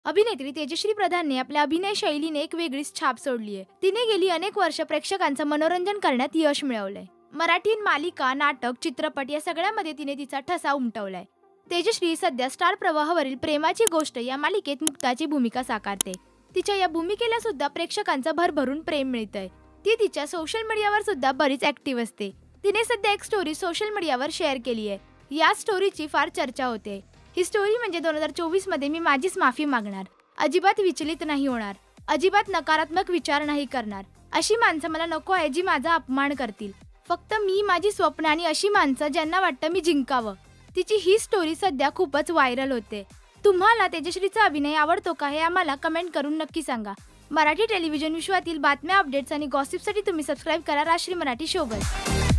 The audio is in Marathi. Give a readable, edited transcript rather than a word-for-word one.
अभिनेत्री तेजश्री प्रधानने आपल्या अभिनय शैलीने एक वेगळीच छाप सोडली आहे. तिने गेली अनेक वर्ष प्रेक्षकांचं मनोरंजन करण्यात यश मिळवलंय. मराठी मालिका, नाटक, चित्रपट या सगळ्यामध्ये तिने तिचा ठसा उमटवलाय. तेजश्री सध्या स्टार प्रवाहावरील प्रेमाची गोष्ट या मालिकेत मुक्ताची भूमिका साकारते. तिच्या या भूमिकेला सुद्धा प्रेक्षकांचं भरभरून प्रेम मिळतंय. ती तिच्या सोशल मीडियावर सुद्धा बरीच ऍक्टिव्ह असते. तिने सध्या एक स्टोरी सोशल मीडियावर शेअर केली आहे. या स्टोरीची फार चर्चा होते. ही स्टोरी म्हणजे 2024 मध्ये मी माझीच माफी मागणार, अजिबात विचलित नाही होणार, अजिबात नकारात्मक विचार नाही करणार. अशी माणसं मला नको आहे जी माझा अपमान करतील. फक्त मी, माझी स्वप्न आणि अशी माणसं ज्यांना वाटतं मी जिंकावं. तिची ही स्टोरी सध्या खूपच व्हायरल होते. तुम्हाला तेजश्रीचा अभिनय आवडतो का हे आम्हाला कमेंट करून नक्की सांगा. मराठी टेलिव्हिजन विश्वातील बातम्या, अपडेट्स आणि गॉसिपसाठी तुम्ही सबस्क्राईब करा राजश्री मराठी शोबत.